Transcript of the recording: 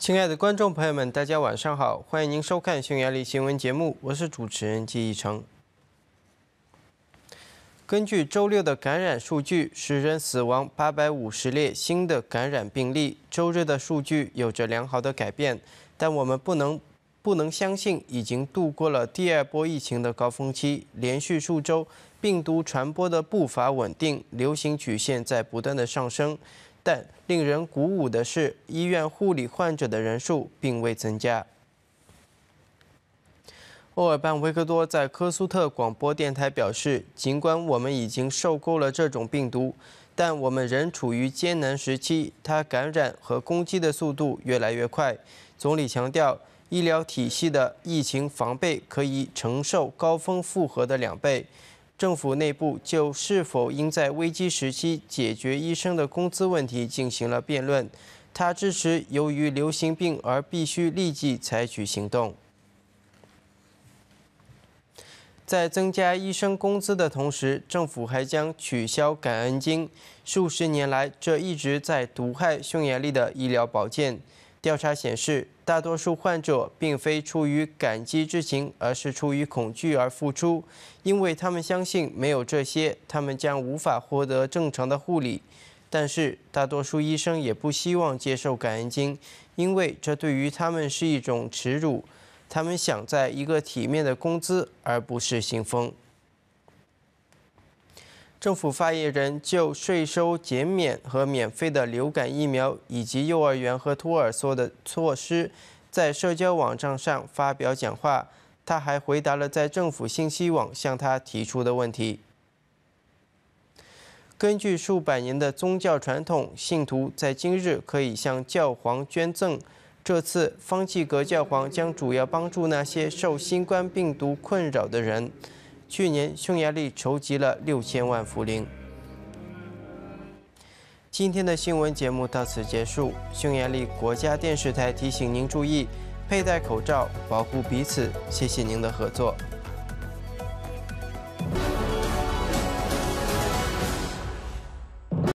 亲爱的观众朋友们，大家晚上好，欢迎您收看匈牙利新闻节目，我是主持人季义成。根据周六的感染数据，10人死亡，850例新的感染病例。周日的数据有着良好的改变，但我们不能相信已经度过了第二波疫情的高峰期。连续数周，病毒传播的步伐稳定，流行曲线在不断的上升。但令人鼓舞的是，医院护理患者的人数并未增加。欧尔班维克多在科苏特广播电台表示，尽管我们已经受够了这种病毒，但我们仍处于艰难时期，它感染和攻击的速度越来越快。总理强调，医疗体系的疫情防备可以承受高峰负荷的2倍。政府内部就是否应在危机时期解决医生的工资问题进行了辩论。他支持由于流行病而必须立即采取行动。在增加医生工资的同时，政府还将取消感恩金。数十年来，这一直在毒害匈牙利的医疗保健。调查显示，大多数患者并非出于感激之情，而是出于恐惧而付出，因为他们相信没有这些，他们将无法获得正常的护理。但是，大多数医生也不希望接受感恩金，因为这对于他们是一种耻辱。他们想在一个体面的工资，而不是信封。政府发言人就税收减免和免费的流感疫苗，以及幼儿园和托儿所的措施，在社交网站上发表讲话。他还回答了在政府信息网向他提出的问题。根据数百年的宗教传统，信徒在今日可以向教皇捐赠。这次，方济各教皇将主要帮助那些受新冠病毒困扰的人。去年，匈牙利筹集了6000万福林。今天的新闻节目到此结束。匈牙利国家电视台提醒您注意佩戴口罩，保护彼此。谢谢您的合作。